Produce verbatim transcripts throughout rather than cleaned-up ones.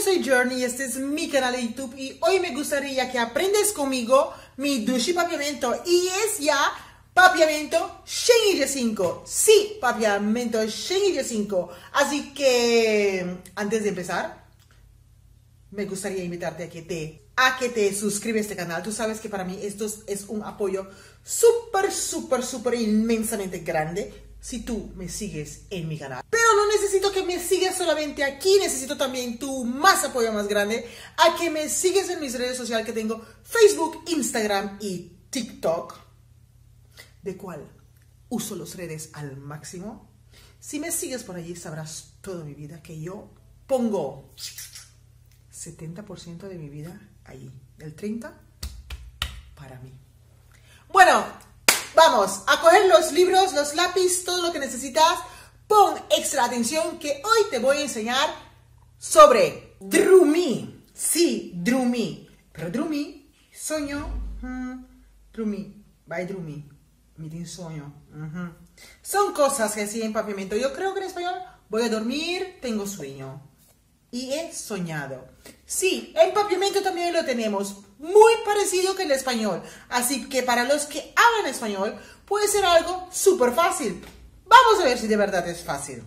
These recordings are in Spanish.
soy Journey y este es mi canal de YouTube y hoy me gustaría que aprendas conmigo mi dushi papiamento y es ya papiamento Shen cinco. Sí, papiamento Shen cinco. Así que antes de empezar, me gustaría invitarte a que te, a que te suscribas a este canal. Tú sabes que para mí esto es un apoyo súper, súper, súper inmensamente grande si tú me sigues en mi canal. Pero no necesito que me sigas solamente aquí, necesito también tu más apoyo más grande, a que me sigas en mis redes sociales que tengo Facebook, Instagram y TikTok, de cual uso las redes al máximo. Si me sigues por allí sabrás toda mi vida que yo pongo setenta por ciento de mi vida allí, el treinta por ciento para mí. Bueno, vamos a coger los libros, los lápices, todo lo que necesitas. Pon extra atención que hoy te voy a enseñar sobre Drumi. Sí, Drumi. Pero Drumi, sueño, hmm, Drumi, by Drumi, mi sueño. Uh-huh. Son cosas que así en papiamento. Yo creo que en español voy a dormir, tengo sueño. Y he soñado. Sí, en papiamento también lo tenemos. Muy parecido que el español. Así que para los que hablan español, puede ser algo súper fácil. Vamos a ver si de verdad es fácil.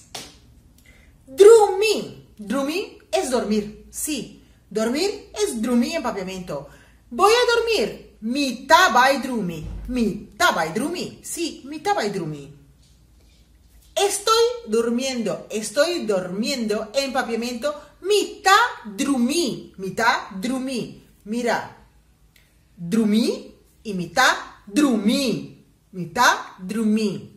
Drumi. Drumi es dormir. Sí, dormir es drumi en papiamento. Voy a dormir. Mitad by drumi. Mitad by drumi. Sí, mitad by drumi. Estoy durmiendo, estoy durmiendo en papiamento, mitad drumi, mitad drumi. Mira, drumi y mitad drumi, mitad drumi.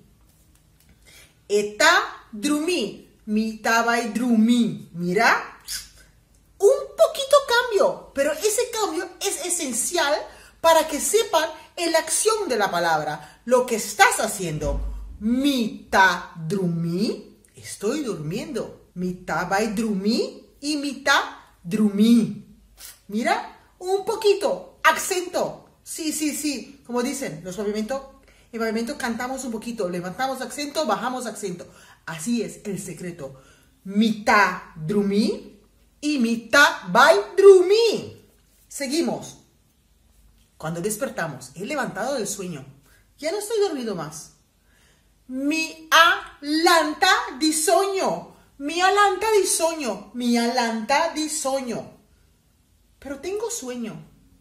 Eta drumi, mitad by drumi. Mira, un poquito cambio, pero ese cambio es esencial para que sepan en la acción de la palabra lo que estás haciendo. Mitad drumi, estoy durmiendo. Mitad by drumi y mitad drumi. Mira, un poquito, acento. Sí, sí, sí, como dicen los papiamentos, en papiamento cantamos un poquito, levantamos acento, bajamos acento. Así es el secreto. Mitad drumi y mitad by drumi. Seguimos. Cuando despertamos, he levantado del sueño. Ya no estoy dormido más. Mi alanta di sogno, mi alanta di sogno, mi alanta di sogno. Pero tengo sueño.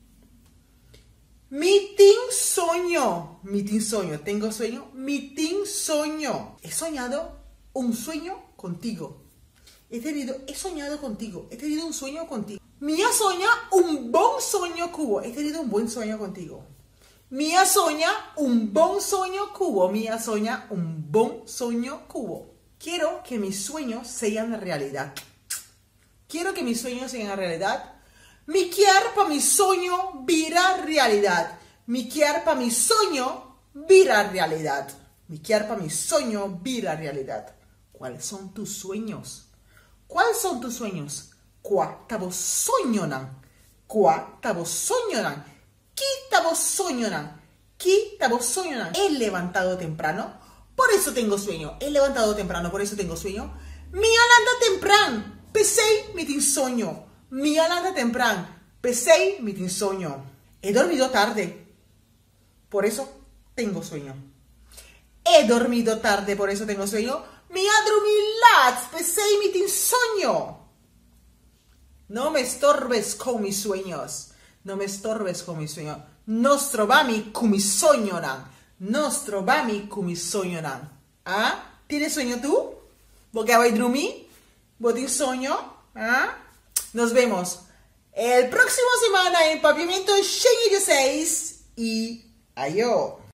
Mi tin sogno, mi tin sogno, tengo sueño, mi tin sogno. He soñado un sueño contigo. He tenido, he soñado contigo, he tenido un sueño contigo. Mia sogna un buen sueño cubo, he tenido un buen sueño contigo. Mia sogna un buen sueño cubo. Mia sogna un buen sueño cubo. Quiero que mis sueños sean realidad. Quiero que mis sueños sean realidad. Mi quiero para mi sueño vira realidad. Mi quiero para mi sueño vira realidad. Mi quiero para mi sueño vira realidad. ¿Cuáles son tus sueños? ¿Cuáles son tus sueños? Qua tavo sognonan. Qua tavo sognonan. Quita sognonan, quita sognonan. He levantado temprano, por eso tengo sueño. He levantado temprano, por eso tengo sueño. Mi alanda temprano, pesei mi tin sogno. Mi alanda temprano, pesei mi tin sogno. He dormido tarde, por eso tengo sueño. He dormido tarde, por eso tengo sueño. Mi adrumilat, pesei mi tin sogno. No me estorbes con mis sueños. No me estorbes con mi sueño. Nostro bami come sognonan. Nostro bami come sognonan. ¿Ah? ¿Tienes sueño tú? ¿Porque vai drumi? ¿Vos tienes sueño? ¿Ah? Nos vemos el próximo semana en Papiamento Shen dieciséis y adiós.